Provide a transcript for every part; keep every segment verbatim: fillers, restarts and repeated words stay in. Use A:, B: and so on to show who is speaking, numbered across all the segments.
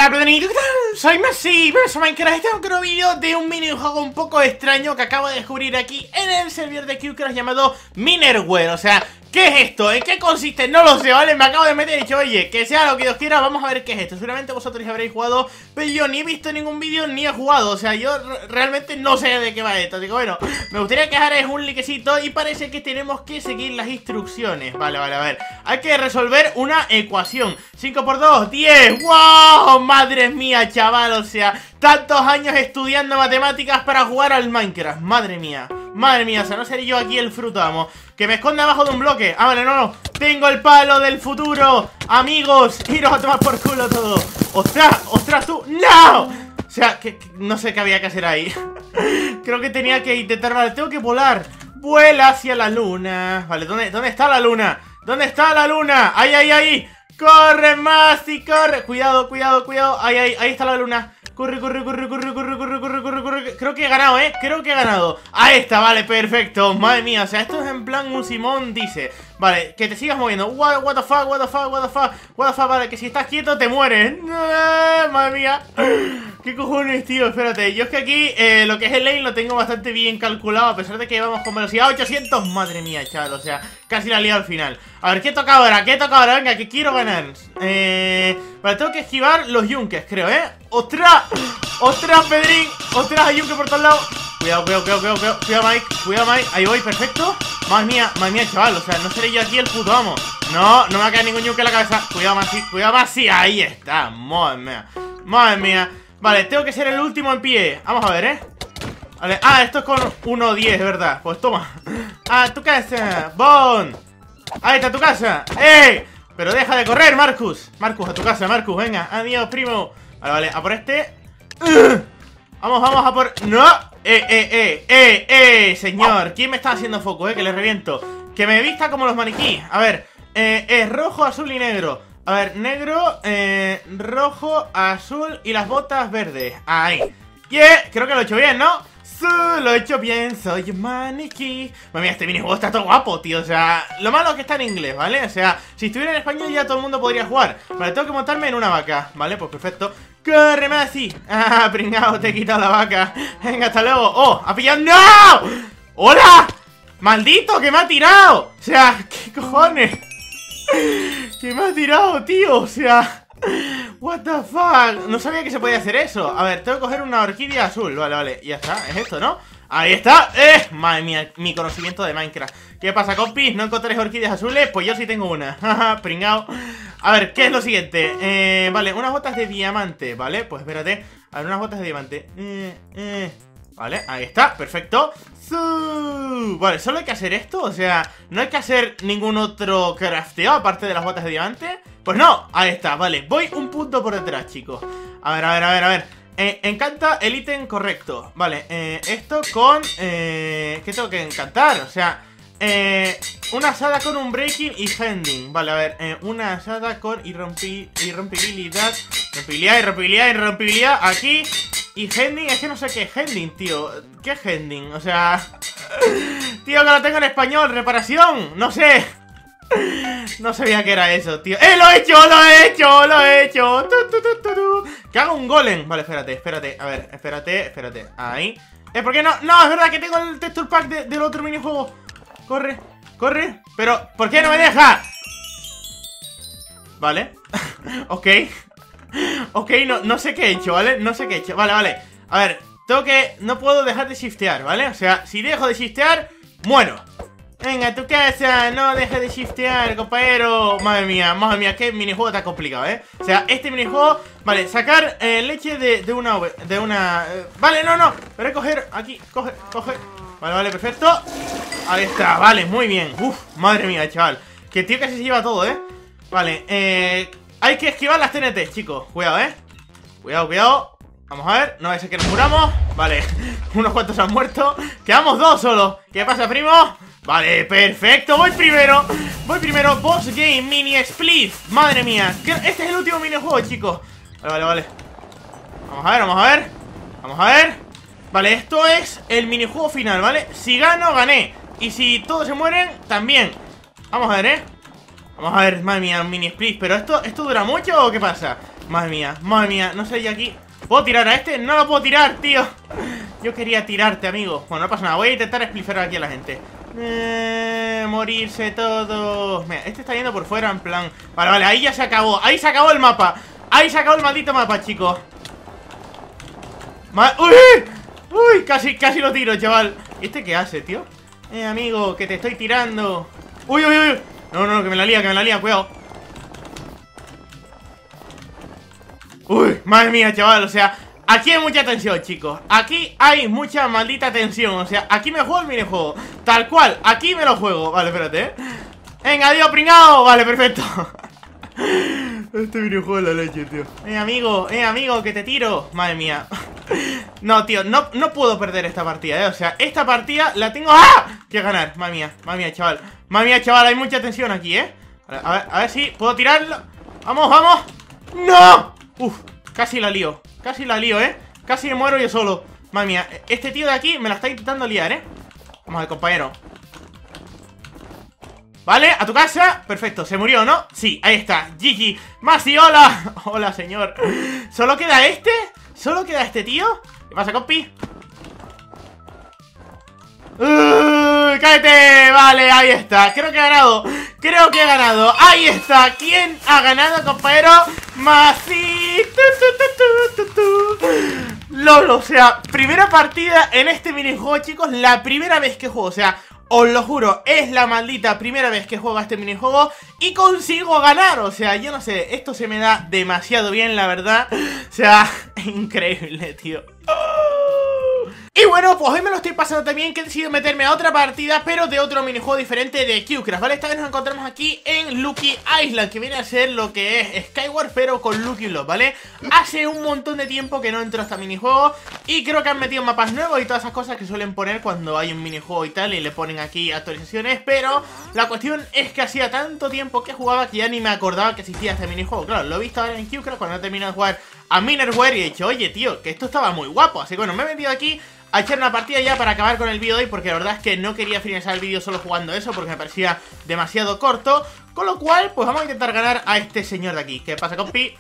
A: Hola, Pedrinito, ¿qué tal? Soy Messi, bienvenidos a Minecraft. Este es un nuevo vídeo de un minijuego un poco extraño que acabo de descubrir aquí en el servidor de Qcraft llamado Minerware. O sea, ¿qué es esto? ¿En qué consiste? No lo sé, ¿vale? Me acabo de meter y he dicho, oye, que sea lo que Dios quiera, vamos a ver qué es esto. Seguramente vosotros ya habréis jugado, pero yo ni he visto ningún vídeo ni he jugado. O sea, yo realmente no sé de qué va esto. Así que bueno, me gustaría que dejarais un likecito y parece que tenemos que seguir las instrucciones. Vale, vale, a ver. Hay que resolver una ecuación. cinco por dos, diez. ¡Wow! Madre mía, chaval, o sea, tantos años estudiando matemáticas para jugar al Minecraft. Madre mía, madre mía, o sea, no seré yo aquí el frutamo. Que me esconda abajo de un bloque. Ah, vale, no, no, tengo el palo del futuro. Amigos, iros a tomar por culo todo. ¡Ostras! ¡Ostras tú! ¡No! O sea, que, que no sé qué había que hacer ahí. Creo que tenía que intentar, vale, tengo que volar. Vuela hacia la luna. Vale, ¿dónde, dónde está la luna? ¿Dónde está la luna? ¡Ahí, ahí, ahí! ¡Corre más y corre! Cuidado, cuidado, cuidado. Ahí, ahí, ahí está la luna. Corre, corre, corre, corre, corre, corre, corre, corre, corre. Creo que he ganado, ¿eh? Creo que he ganado. Ahí está, vale, perfecto. Madre mía, o sea, esto es en plan un Simón dice. Vale, que te sigas moviendo. What, what the fuck, what the fuck, what the fuck, what the fuck. Vale, que si estás quieto te mueres. No, madre mía. ¿Qué cojones, tío? Espérate, yo es que aquí eh, lo que es el lane lo tengo bastante bien calculado. A pesar de que vamos con velocidad ochocientos. Madre mía, chaval, o sea, casi la liado al final. A ver, ¿qué toca ahora? ¿Qué toca ahora? Venga, que quiero ganar. Eh... Vale, tengo que esquivar los yunques, creo, ¿eh? ¡Ostras! ¡Ostras, Pedrín! ¡Ostras, hay yunque por todos lados! Cuidado, cuidado, cuidado, cuidado, cuidado, cuidado, Mike, cuidado, Mike. Ahí voy, perfecto. Madre mía, madre mía, chaval, o sea, no seré yo aquí el puto amo. No, no me va a caer ningún yunque en la cabeza. Cuidado, más, cuidado, más, sí, ahí está. Madre mía, madre mía. Vale, tengo que ser el último en pie. Vamos a ver, ¿eh? Vale, ah, esto es con uno diez, ¿verdad? Pues toma. Ah, tu casa, Bon. Ahí está tu casa. ¡Ey! Pero deja de correr, Marcus. Marcus, a tu casa, Marcus, venga. Adiós, primo. Vale, vale, a por este. uh. Vamos, vamos a por... ¡No! ¡Eh, eh, eh! ¡Eh, eh! Señor, ¿quién me está haciendo foco, eh? Que le reviento. Que me vista como los maniquíes. A ver, eh, es rojo, azul y negro. A ver, negro, eh, rojo, azul y las botas verdes. Ahí. Yeah, creo que lo he hecho bien, ¿no? Sí, lo he hecho bien, soy un maniquí. Madre mía, este minijuego está todo guapo, tío. O sea, lo malo es que está en inglés, ¿vale? O sea, si estuviera en español ya todo el mundo podría jugar. Vale, tengo que montarme en una vaca, ¿vale? Pues perfecto. ¡Corre, Messi! Ah, pringao, te he quitado la vaca. Venga, hasta luego. ¡Oh! ¡Ha pillado! ¡No! ¡Hola! ¡Maldito, que me ha tirado! O sea, ¿qué cojones? Que me ha tirado, tío. O sea... What the fuck, no sabía que se podía hacer eso. A ver, tengo que coger una orquídea azul. Vale, vale, ya está, es esto, ¿no? Ahí está, eh, madre mía, mi conocimiento de Minecraft. ¿Qué pasa, compis? ¿No encontréis orquídeas azules? Pues yo sí tengo una, jaja, pringao. A ver, ¿qué es lo siguiente? Eh, vale, unas botas de diamante, ¿vale? Pues espérate, a ver, unas botas de diamante eh, eh. Vale, ahí está, perfecto. Vale, solo hay que hacer esto, o sea, no hay que hacer ningún otro crafteo aparte de las botas de diamante. Pues no, ahí está, vale, voy un punto por detrás, chicos. A ver, a ver, a ver, a ver eh, encanta el ítem correcto. Vale, eh, esto con... Eh, ¿qué tengo que encantar? O sea, eh, una asada con un breaking y handing. Vale, a ver, eh, una asada con irrompi irrompibilidad. Irrompibilidad, irrompibilidad, irrompibilidad aquí. Y handing, es que no sé qué es handing, tío. ¿Qué es handing? O sea... Tío, que lo tengo en español, reparación, no sé. No sabía que era eso, tío. ¡Eh, lo he hecho, lo he hecho, lo he hecho! Tu, tu, tu, tu, tu. Que haga un golem. Vale, espérate, espérate, a ver, espérate, espérate. Ahí. Eh, ¿por qué no? No, es verdad que tengo el texture pack de, del otro minijuego. Corre, corre. Pero, ¿por qué no me deja? Vale. Ok. Ok, no, no sé qué he hecho, ¿vale? No sé qué he hecho, vale, vale. A ver, tengo que... No puedo dejar de shiftear, ¿vale? O sea, si dejo de shiftear, muero. Venga, a tu casa, no dejes de shiftear, compañero. Madre mía, madre mía, qué minijuego tan complicado, ¿eh? O sea, este minijuego... Vale, sacar eh, leche de, de una... De una eh, vale, no, no. Voy a coger aquí, coge, coge. Vale, vale, perfecto. Ahí está, vale, muy bien. Uf, madre mía, chaval. Que tío casi se lleva todo, ¿eh? Vale, eh... hay que esquivar las T N T, chicos. Cuidado, ¿eh? Cuidado, cuidado. Vamos a ver, no va a ser que nos muramos. Vale, unos cuantos han muerto. Quedamos dos solo. ¿Qué pasa, primo? Vale, perfecto, voy primero. Voy primero, boss game, mini split. Madre mía, este es el último minijuego, chicos. Vale, vale, vale. Vamos a ver, vamos a ver. Vamos a ver. Vale, esto es el minijuego final, ¿vale? Si gano, gané. Y si todos se mueren, también. Vamos a ver, ¿eh? Vamos a ver, madre mía, un mini split. ¿Pero esto, esto dura mucho o qué pasa? Madre mía, madre mía, no sé, y aquí ¿puedo tirar a este? No lo puedo tirar, tío. Yo quería tirarte, amigo. Bueno, no pasa nada, voy a intentar explicar aquí a la gente. Eh, morirse todos. Mira, este está yendo por fuera en plan. Vale, vale, ahí ya se acabó. Ahí se acabó el mapa. Ahí se acabó el maldito mapa, chicos. Ma ¡Uy! Uy, casi, casi lo tiro, chaval. ¿Y este qué hace, tío? Eh, amigo, que te estoy tirando. Uy, uy, uy. No, no, que me la lía, que me la lía, cuidado. Uy, madre mía, chaval, o sea, aquí hay mucha tensión, chicos. Aquí hay mucha maldita tensión. O sea, aquí me juego el minijuego. Tal cual, aquí me lo juego. Vale, espérate, ¿eh? Venga, adiós, pringao. Vale, perfecto. Este minijuego es la leche, tío. Eh, amigo, eh, amigo, que te tiro. Madre mía. No, tío, no, no puedo perder esta partida, ¿eh? O sea, esta partida la tengo ¡ah! que ganar. Madre mía, madre mía, chaval. Madre mía, chaval, hay mucha tensión aquí, ¿eh? A ver, a ver si puedo tirarlo. Vamos, vamos. ¡No! Uf, casi la lío. Casi la lío, ¿eh? Casi me muero yo solo. Madre mía, este tío de aquí me la está intentando liar, ¿eh? Vamos al compañero. Vale, a tu casa. Perfecto, se murió, ¿no? Sí, ahí está, Gigi. Masi, hola. Hola, señor. ¿Solo queda este? ¿Solo queda este tío? ¿Qué pasa, compi? Uh, ¡cállate! Vale, ahí está. Creo que he ganado. Creo que he ganado. Ahí está. ¿Quién ha ganado, compañero? Masi. Tu, tu, tu, tu, tu. LOL, o sea, primera partida en este minijuego, chicos. La primera vez que juego, o sea, os lo juro, es la maldita primera vez que juego a este minijuego y consigo ganar. O sea, yo no sé, esto se me da demasiado bien, la verdad. O sea, increíble, tío. Y bueno, pues hoy me lo estoy pasando también, que he decidido meterme a otra partida, pero de otro minijuego diferente de Q-Craft, ¿vale? Esta vez nos encontramos aquí en Lucky Island, que viene a ser lo que es Skyward, pero con Lucky Block, ¿vale? Hace un montón de tiempo que no entro a este minijuego y creo que han metido mapas nuevos y todas esas cosas que suelen poner cuando hay un minijuego y tal, y le ponen aquí actualizaciones, pero la cuestión es que hacía tanto tiempo que jugaba que ya ni me acordaba que existía este minijuego. Claro, lo he visto ahora en Q-Craft cuando he terminado de jugar a Minerware y he dicho, oye, tío, que esto estaba muy guapo. Así que bueno, me he metido aquí a echar una partida ya para acabar con el vídeo de hoy, porque la verdad es que no quería finalizar el vídeo solo jugando eso, porque me parecía demasiado corto. Con lo cual, pues vamos a intentar ganar a este señor de aquí. ¿Qué pasa, compi?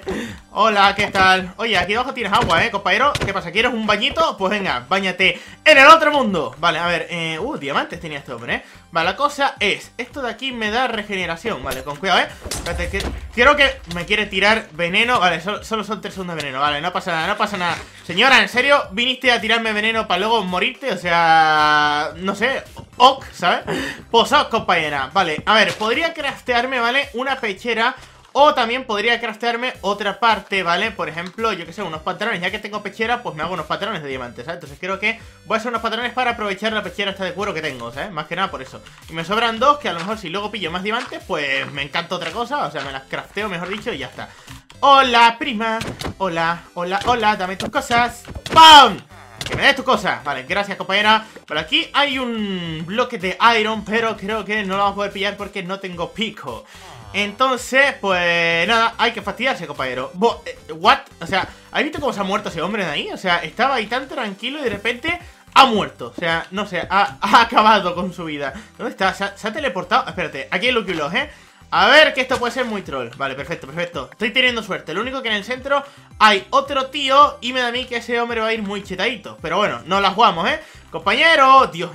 A: Hola, ¿qué tal? Oye, aquí abajo tienes agua, ¿eh, compañero? ¿Qué pasa? ¿Quieres un bañito? Pues venga, báñate en el otro mundo. Vale, a ver, eh, uh, diamantes tenía este hombre, ¿eh? Vale, la cosa es, esto de aquí me da regeneración. Vale, con cuidado, ¿eh? Espérate, que creo que me quiere tirar veneno. Vale, solo, solo son tres segundos de veneno. Vale, no pasa nada, no pasa nada. Señora, ¿en serio viniste a tirarme veneno para luego morirte? O sea, no sé, ok, ¿sabes? Pues ok, compañera. Vale, a ver, podría craftearme, ¿vale? Una pechera. O también podría craftearme otra parte, ¿vale? Por ejemplo, yo que sé, unos pantalones. Ya que tengo pechera, pues me hago unos pantalones de diamantes, ¿sabes? Entonces creo que voy a hacer unos pantalones para aprovechar la pechera esta de cuero que tengo, ¿sabes? Más que nada por eso. Y me sobran dos, que a lo mejor si luego pillo más diamantes, pues me encanta otra cosa. O sea, me las crafteo, mejor dicho, y ya está. Hola, prima. Hola, hola, hola, dame tus cosas. ¡Pam! Que me des tus cosas. Vale, gracias, compañera. Por aquí hay un bloque de iron, pero creo que no lo vamos a poder pillar porque no tengo pico. Entonces, pues nada, hay que fastidiarse, compañero. Bo eh, ¿What? O sea, ¿has visto cómo se ha muerto ese hombre de ahí? O sea, estaba ahí tan tranquilo y de repente ha muerto. O sea, no sé, ha, ha acabado con su vida. ¿Dónde está? ¿Se ha, se ha teleportado? Espérate, aquí hay Lucky Block, ¿eh? A ver, que esto puede ser muy troll. Vale, perfecto, perfecto. Estoy teniendo suerte. Lo único que en el centro hay otro tío y me da a mí que ese hombre va a ir muy chetadito. Pero bueno, no la jugamos, ¿eh? Compañero, Dios.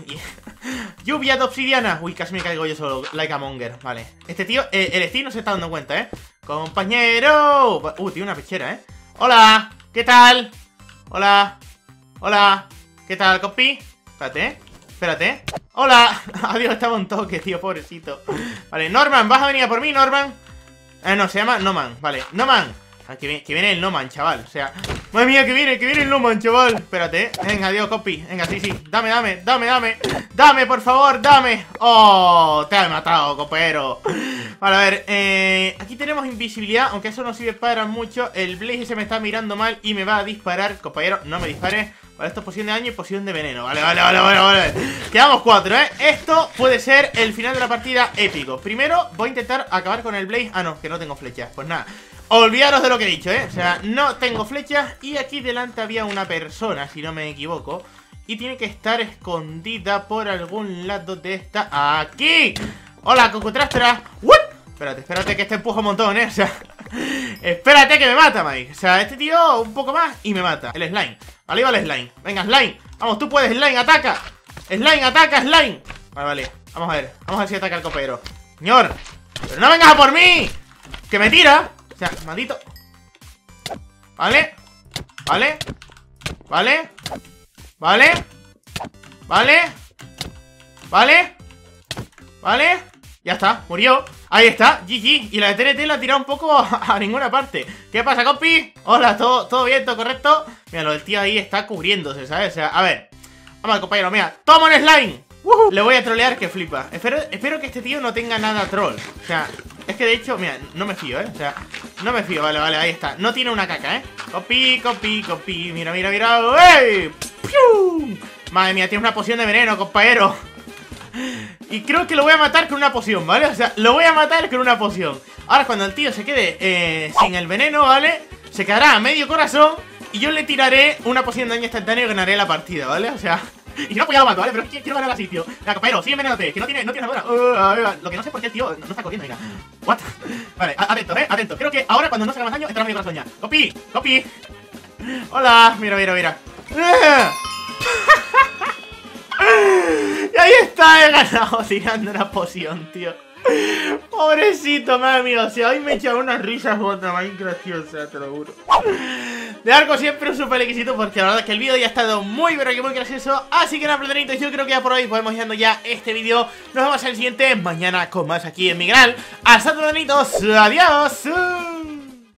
A: Lluvia de obsidiana. Uy, casi me caigo yo solo, like a monger. Vale, este tío, eh, el Steve no se está dando cuenta, ¿eh? Compañero. Uh, tiene una pechera, ¿eh? Hola, ¿qué tal? Hola. Hola. ¿Qué tal, compi? Espérate, ¿eh? Espérate. Hola. Adiós, estaba un toque, tío, pobrecito. Vale, Norman, ¿vas a venir a por mí, Norman? Eh, no, se llama Noman. Vale, Noman. Ah, que, viene, que viene el Noman, chaval. O sea, madre mía, que viene, que viene el Noman, chaval. Espérate, eh. Venga, adiós, compi. Venga, sí, sí. Dame, dame, dame, dame. Dame, por favor, dame. Oh, te ha matado, compañero. Vale, a ver, eh, aquí tenemos invisibilidad, aunque eso no sirve para mucho. El Blaze se me está mirando mal y me va a disparar. Compañero, no me dispares. Vale, esto es poción de daño y poción de veneno. Vale, vale, vale, vale, vale. Quedamos cuatro, ¿eh? Esto puede ser el final de la partida épico. Primero voy a intentar acabar con el Blaze. Ah, no, que no tengo flechas. Pues nada, olvidaros de lo que he dicho, ¿eh? O sea, no tengo flechas. Y aquí delante había una persona, si no me equivoco. Y tiene que estar escondida por algún lado de esta... ¡Aquí! ¡Hola, Cocotrastra! ¿What? Espérate, espérate, que este empuja un montón, ¿eh? O sea... Espérate que me mata, Mike. O sea, este tío un poco más y me mata. El slime. Vale, ahí va el slime. Venga, slime. Vamos, tú puedes, slime, ataca. Slime, ataca, slime. Vale, vale. Vamos a ver. Vamos a ver si ataca el copero. Señor. Pero no vengas a por mí. Que me tira. O sea, maldito. Vale. Vale. Vale. Vale. Vale. Vale. Vale. Ya está, murió. Ahí está, G G. Y la de T N T la ha tirado un poco a, a ninguna parte. ¿Qué pasa, compi? Hola, ¿todo, todo bien? ¿Todo correcto? Mira, lo del tío ahí está cubriéndose, ¿sabes? O sea, a ver. Vamos, compañero, mira. ¡Toma un slime! ¡Woohoo! Le voy a trolear que flipa. Espero, espero que este tío no tenga nada troll. O sea, es que de hecho, mira, no me fío, ¿eh? O sea, no me fío, vale, vale, ahí está. No tiene una caca, ¿eh? Copy, copy, copy. Mira, mira, mira. ¡Ey! ¡Pium! Madre mía, tiene una poción de veneno, compañero. Y creo que lo voy a matar con una poción, ¿vale? O sea, lo voy a matar con una poción. Ahora cuando el tío se quede eh, sin el veneno, ¿vale? Se quedará a medio corazón y yo le tiraré una poción de daño instantáneo y ganaré la partida, ¿vale? O sea... Y no, pues ya lo mato, ¿vale? Pero quiero ganar así, tío. Venga, compañero, sigue envenenándote, que no tiene, no tiene armadura. uh, Lo que no sé por qué el tío no, no está corriendo, venga. What? Vale, atento, ¿eh? Atento. Creo que ahora cuando no se haga más daño, entra a medio corazón ya. Copy, copy. Hola, mira, mira, mira. Y ahí está, he ganado tirando una poción, tío. Pobrecito, madre mía. O sea, hoy me he echado unas risas otra más graciosa, te lo juro. De Arco siempre un super exquisito, porque la verdad es que el vídeo ya ha estado muy pero que muy gracioso. Así que nada, platanitos, yo creo que ya por hoy podemos ir dando ya este vídeo. Nos vemos en el siguiente mañana con más aquí en mi canal. Hasta luego, platanitos. Adiós.